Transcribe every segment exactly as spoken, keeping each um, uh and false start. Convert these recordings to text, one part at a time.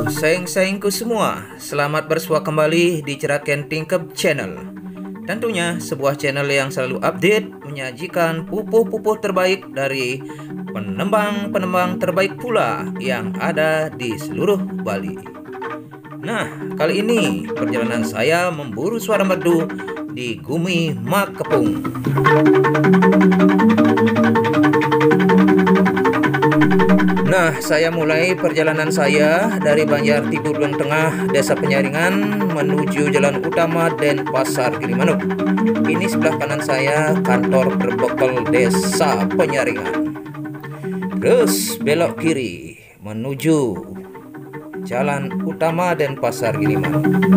saing-saingku semua, selamat bersua kembali di Ceraken Tingkep Channel. Tentunya sebuah channel yang selalu update, menyajikan pupuh-pupuh terbaik dari penembang-penembang terbaik pula yang ada di seluruh Bali. Nah, kali ini perjalanan saya memburu suara merdu di Gumi Makepung. Nah, saya mulai perjalanan saya dari Banjar Tibulung Tengah, Desa Penyaringan menuju jalan utama Denpasar Gilimanuk. Ini sebelah kanan saya kantor berbekal Desa Penyaringan. Terus belok kiri menuju jalan utama Denpasar Gilimanuk.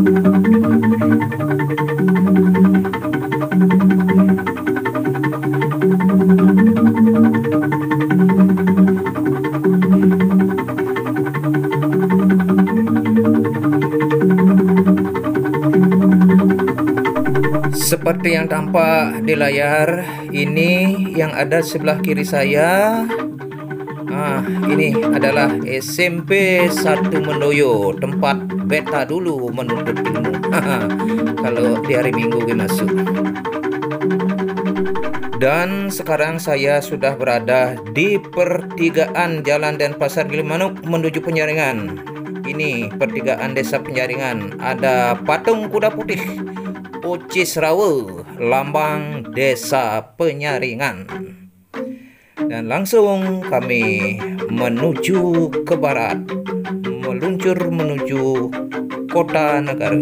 Seperti yang tampak di layar, ini yang ada sebelah kiri saya. Ah, ini adalah S M P satu Mendoyo, tempat beta dulu menuntut ilmu. Kalau di hari Minggu gue masuk. Dan sekarang saya sudah berada di pertigaan Jalan Denpasar Gilimanuk menuju Penyaringan. Ini pertigaan Desa Penyaringan. Ada patung kuda putih Ucis Rawe, lambang Desa Penyaringan. Dan langsung kami menuju ke barat, meluncur menuju kota negara.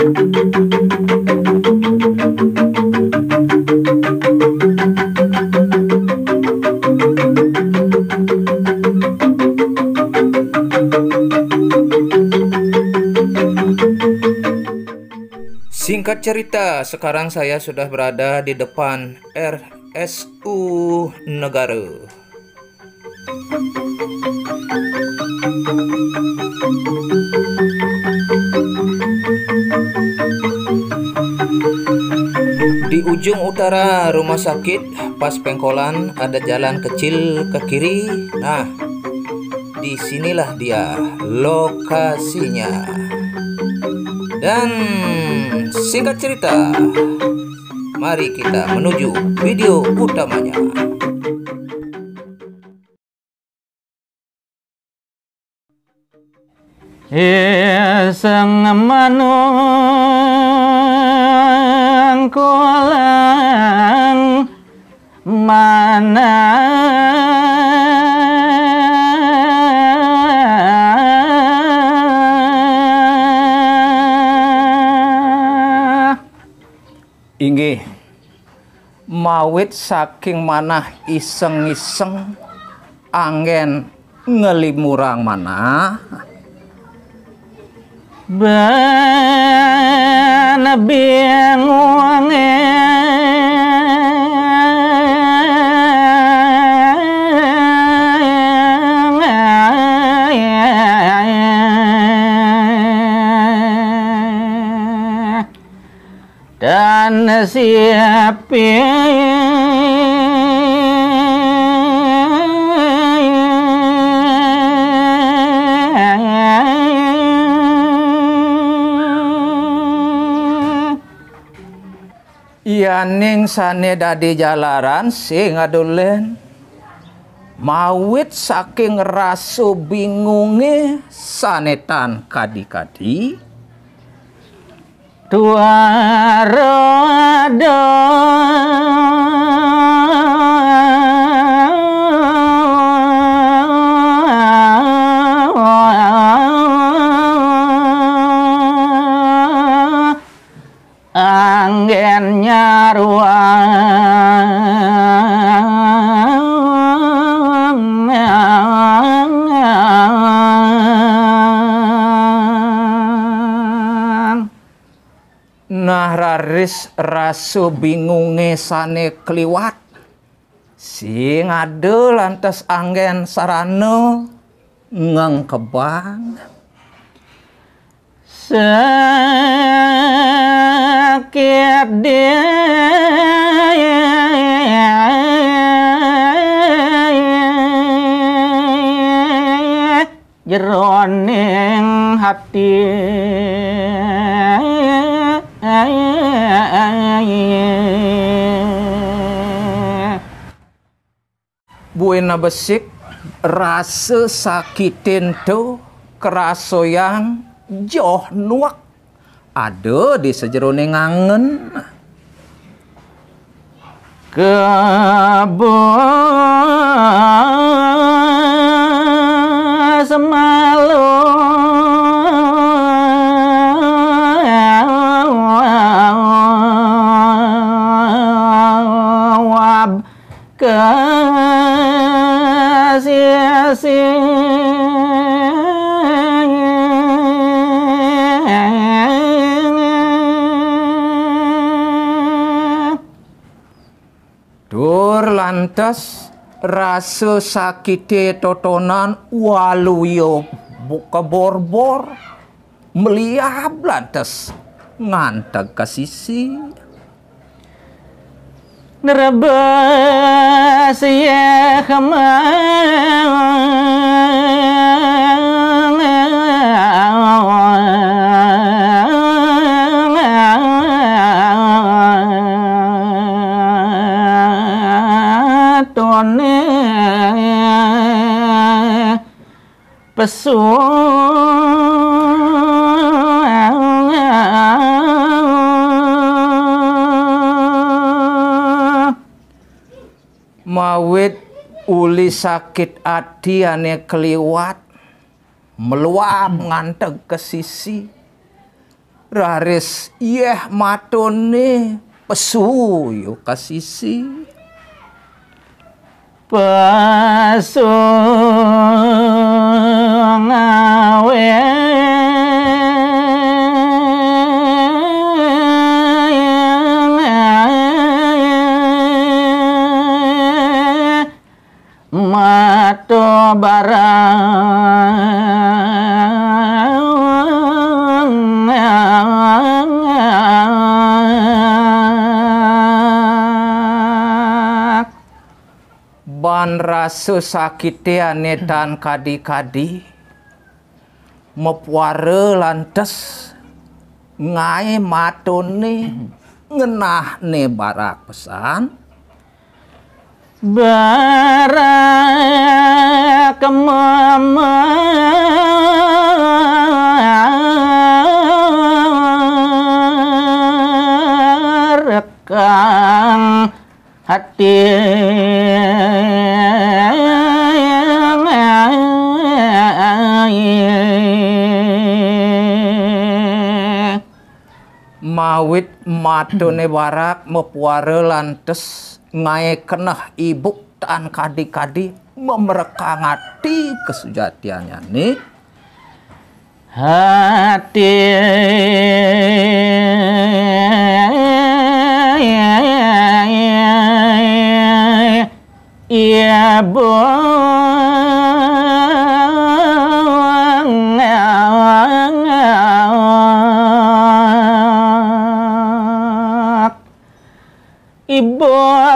Singkat cerita, sekarang saya sudah berada di depan R S U Negara. Di ujung utara rumah sakit, pas pengkolan ada jalan kecil ke kiri. Nah, disinilah dia lokasinya. Dan singkat cerita, mari kita menuju video utamanya. Iseng manung kulang mana inggih mawit saking manah iseng-iseng angin ngelimurang mana ben bingung dan siapin yaning sane dadi jalaran sing adolen mawit saking raso bingunge sanetan kadi-kadi tuaro ado angin nyaruang nah raris rasu bingunge sane kliwat sing ade lantas angin sarana ngengkebang sakit dia jeroning hati buena besik rasa sakitin tu kerasoyan joh nuak ada di sejeroning ngangen kebun semalu wab kasih dur lantas rasa sakite totonan waluyo buka borbor meliab lantas ngantag kasisi nerebas ya tone pesuh mawit uli sakit hati ane keliwat meluap nganteg ke sisi raris yeh matone pesuh yo ke sisi pesuh ngawe mato barang ban rasa sakite ane dan kadi-kadi mepuara lantas ngai matone ngenah ne barak pesan barak mama rekang hati mawit matone barak mepuara lantes ngai kenah ibu tan kadi-kadi memerekang hati kesujatiannya nih hati iya bang ibu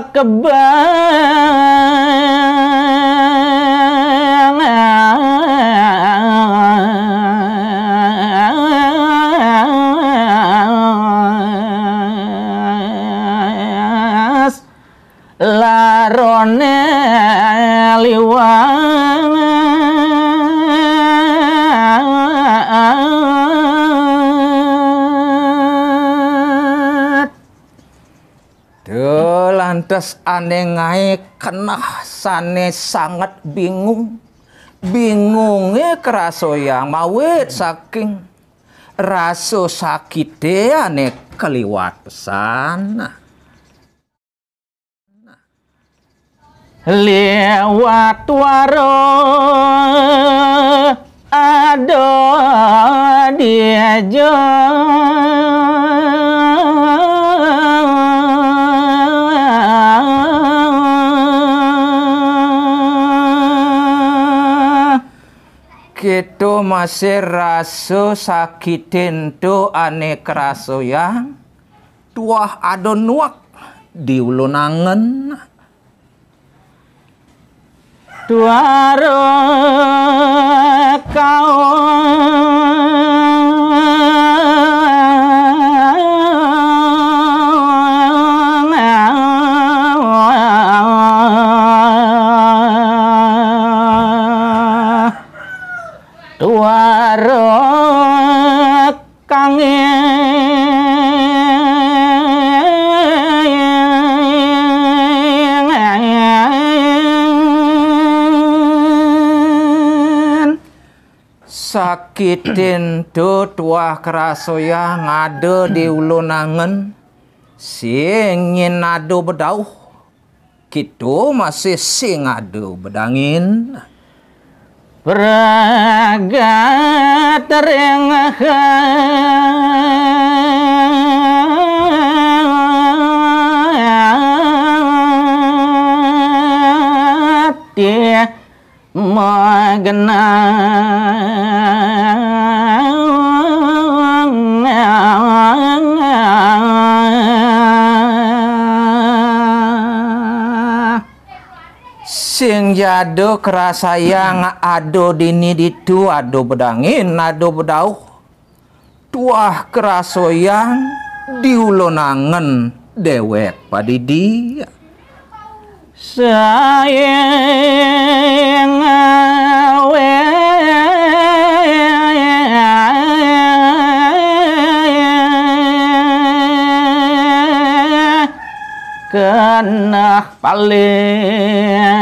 kebang larone liwang lantas ane ngai kenah sane sangat bingung bingungnya kerasoyang mawit saking raso sakite ane keliwat pesan lewat waro ado dia jo kita masih rasa sakitin tu ane kerasoyang tuah ado nuak di ulunangan Tuaro kau tuaro kangen sakitin tu tuah kerasoya ngade di ulun angen singin ado bedauh kitu masih sing ado bedangin Praga terengah magana sing jado kerasayang ado dini ditu ado bedangin ado bedauh tuah kerasoyang diulunangen dewek padidi sayang awe kena paling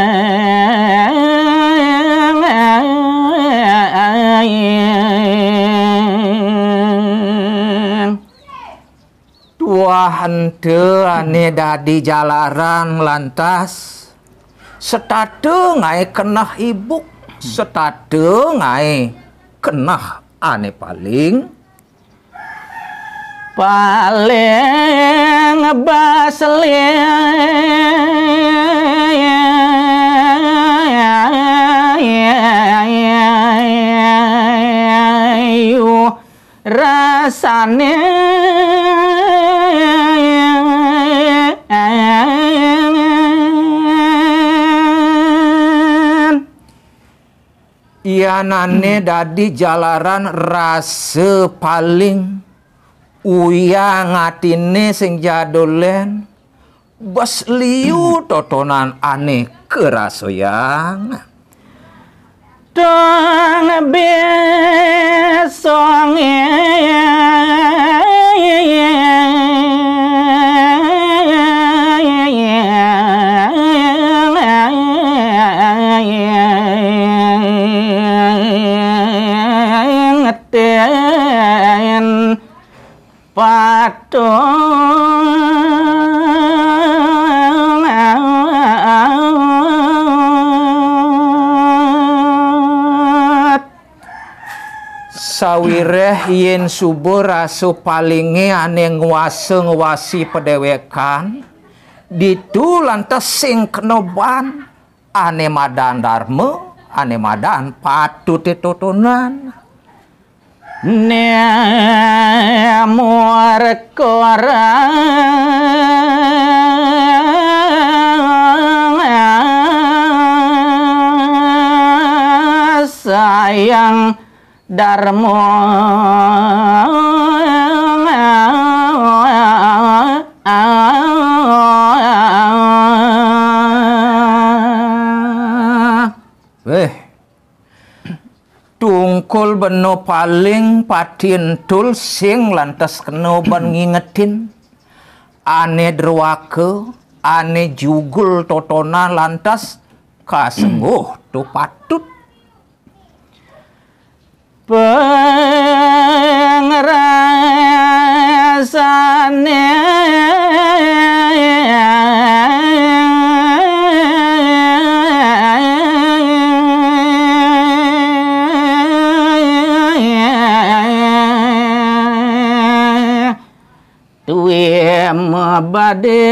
tuahan te ane dadi jalaran lantas setate ngai kenah ibu setate ngai kenah ane paling paling baselin rasane ianane dadi jalaran rasa paling uyang atine sing jadolen bas liu totonan aneh kerasoyang dong besonge ngeten patong sawireh yen subur raso palinge ane nguase nguasi pedewekan ditu lantas sing kenoban ane madan darme ane madan patut ditotonan nemor korang sayang darmo weh tungkul beno paling patintul sing lantas kenoban ngingetin ane derwake ane jugul totona lantas kasengguh tu patut pengrasane tuwe mabade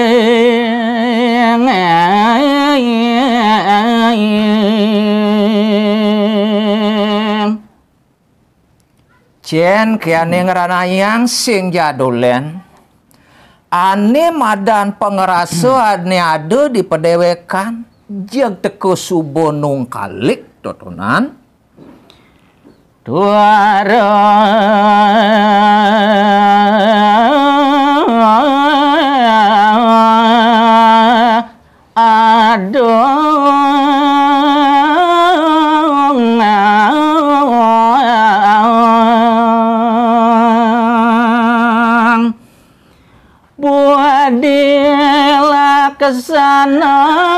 cen kiane ngeranayang sing jadolen ane madan pengerasa ane ada di pedewekan jeg teko subonung kalik totonan tuara adong buadilah kesana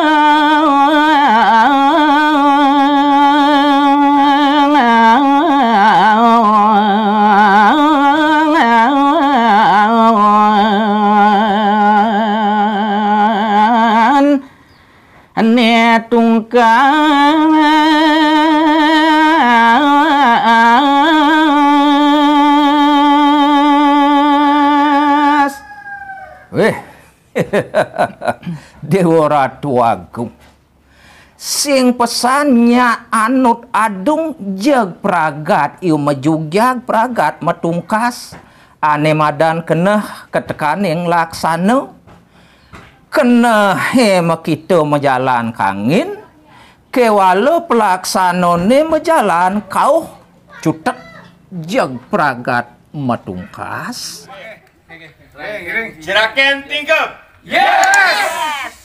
ne tungkas weh Dewa Ratu Agung sing pesannya anut adung jeg pragat iu majugyag pragat matungkas ane madan keneh ketekan yang laksana kena hema kita menjalan kangin kewalo pelaksanone menjalan kau cutek jeg pragat matungkas Jeraken tingkap. Yes.